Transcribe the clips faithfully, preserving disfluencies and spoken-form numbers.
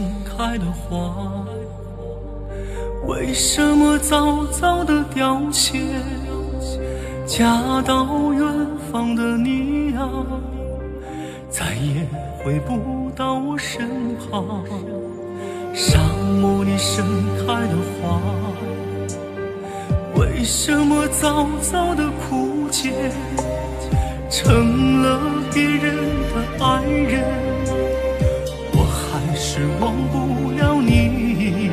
开的花，为什么早早的凋谢？嫁到远方的你啊，再也回不到我身旁。沙漠里盛开的花，为什么早早的枯竭？成了别人的爱人，我还是忘不了你。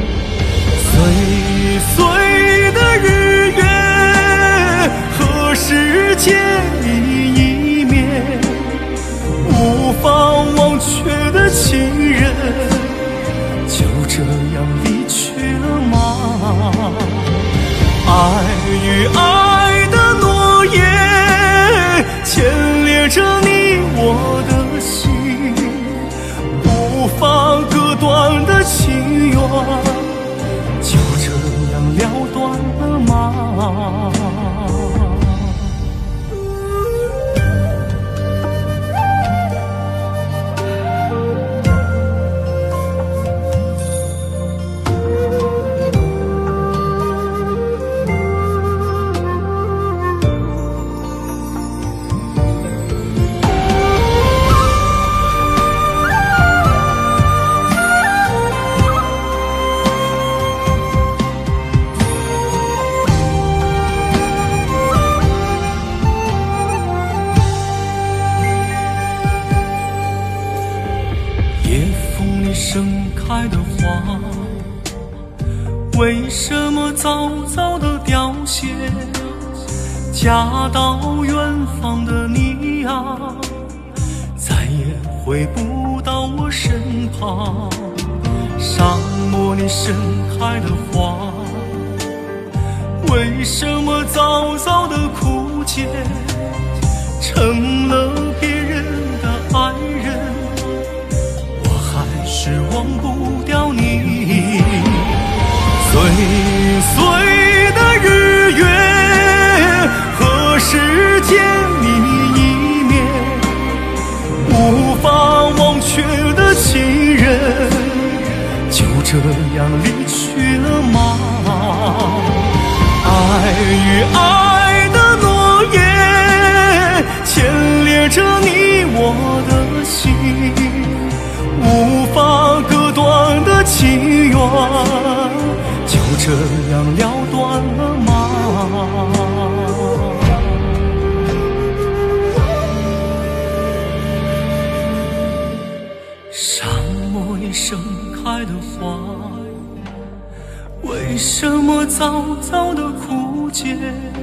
岁岁的日月，何时见你一面？无法忘却的情人，就这样离去了吗？爱与爱的诺言，牵连着你我的心，无法割断的情缘，就这样了断了吗？盛开的花，为什么早早的凋谢？嫁到远方的你啊，再也回不到我身旁。沙漠里盛开的花，为什么早早的枯竭？成了别人的爱人，是忘不掉你。岁岁的日月，何时见你一面？无法忘却的情人，就这样离去了吗？爱与爱的诺言，牵连着你我的心，无法割断的情缘，就这样了断了吗？沙漠里盛开的花，为什么早早的枯竭？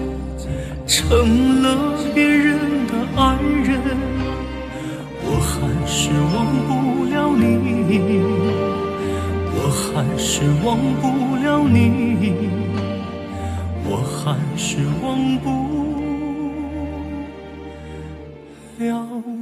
成了别人的爱人，我还是忘不了你，我还是忘不了你，我还是忘不了